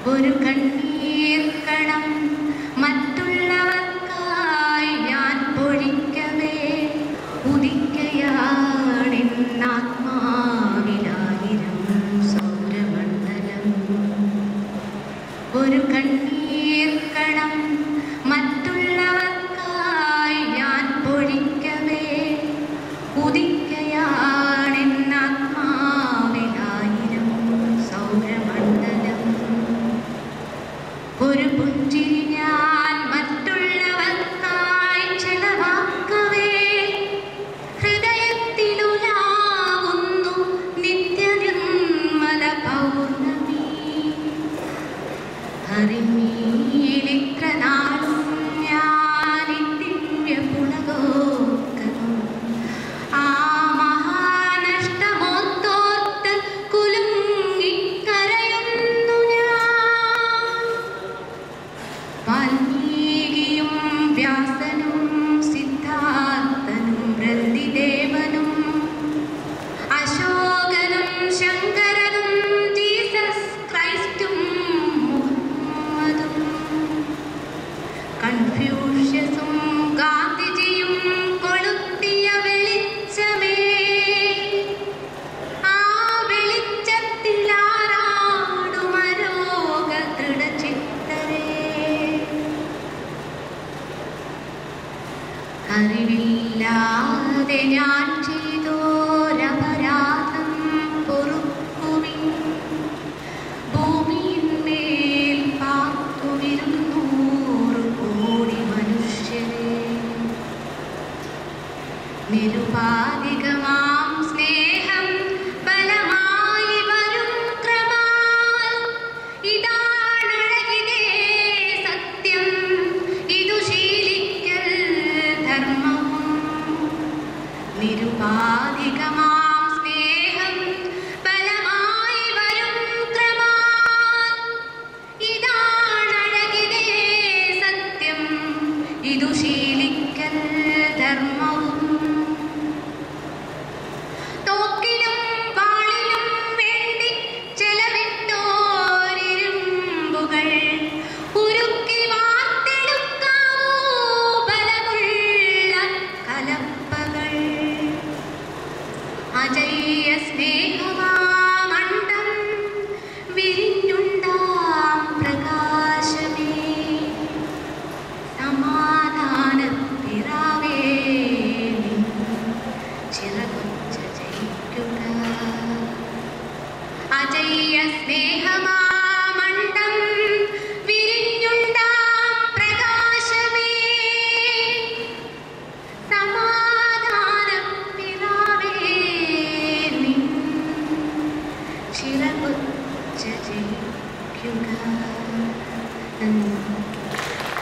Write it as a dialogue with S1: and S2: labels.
S1: ഒരു കണ്ണീർ കണം മറ്റുള്ളവർക്കായി ഞാൻ പൊഴിക്കവേ ഉദിക്കയാണെന്നാത്മാവിലായിരം സൗരമണ്ഡലം. ഒരു കണ്ണീർ കണം മറ്റുള്ളവർക്കായി ഞാൻ പൊഴിക്കവേ ഉദിക്കയാണെന്നാത്മാവിലായിരം സൗരമണ്ഡലം. ഒരു പുഞ്ചിരി ഞാൻ മറ്റുള്ളവർക്കായി ചെലവാക്കവേ ഹൃദയത്തിലുലാവുന്നു നിത്യനിർമ്മല പൗർണമി. ഹരിമീലിത്ര നാളും ഞാനി ദിവ്യ പുളകോർക്കുന്നു. ആ മഹാനഷ്ടമോത്തോർത്ത് കുലുങ്ങിക്കരയുന്നു ഞാൻ. വാൽമീകിയും വ്യാസനും സിദ്ധാർത്ഥനും ബ്രന്ദിദേവനും അശോകനും ശങ്കരനും ജീസസ് ക്രൈസ്റ്റും മുഹമ്മദും കൺഫ്യൂഷ്യസും ഗാന്ധിജിയും കൊളുത്തിയ വെളിച്ചമേ, ആ വെളിച്ചത്തിലാറാടുമരോഗ ദൃഢചിത്തരേ. അറിവില്ലാതെ ഞാൻ ചെയ്തോരപരാധം പൊറുക്കുവിൻ. ഭൂമിയിന്മേൽ പാർത്തുവിരുന്നു 100 കോടി മനുഷ്യരെ. നിരുപാധികമാം സ്നേഹം ബലമായി വരും ക്രമാൽ. ഇതാണഴകിതേ സത്യം, ഇതു ശീലിക്കൽ ധർമ്മവും. നിരുപാധികമാം സ്നേഹം ബലമായി വരും ക്രമാൽ. ഇതാണഴകിതേ സത്യം, ഇതു ശീലിക്കൽ ധർമ്മവും. തോക്കിനും വാളിനും വേണ്ടി ചെലവിട്ടോരിരുമ്പുകൾ ഉരുക്കി വാർത്തെടുക്കാവൂ ബലമുള്ള കലപ്പകൾ. അജയ്യ സ്നേഹമാമണ്ഡം വിരിഞ്ഞുണ്ടാം പ്രകാശമേ. സമാധാനപ്പിറാവേ നിൻ ചിറകൊച്ച ജയിക്കുക. അജയ്യ സ്നേഹമാമണ്ഡം വിരിഞ്ഞുണ്ടാം പ്രകാശമേ. സമാധാനപ്പിറാവേ നിൻ ചിറകൊച്ച ജയിക്കുക.